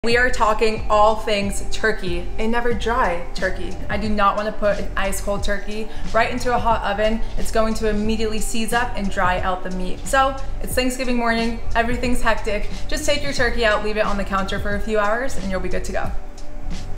We are talking all things turkey, a never dry turkey. I do not want to put an ice cold turkey right into a hot oven. It's going to immediately seize up and dry out the meat. So it's Thanksgiving morning, everything's hectic. Just take your turkey out, leave it on the counter for a few hours and you'll be good to go.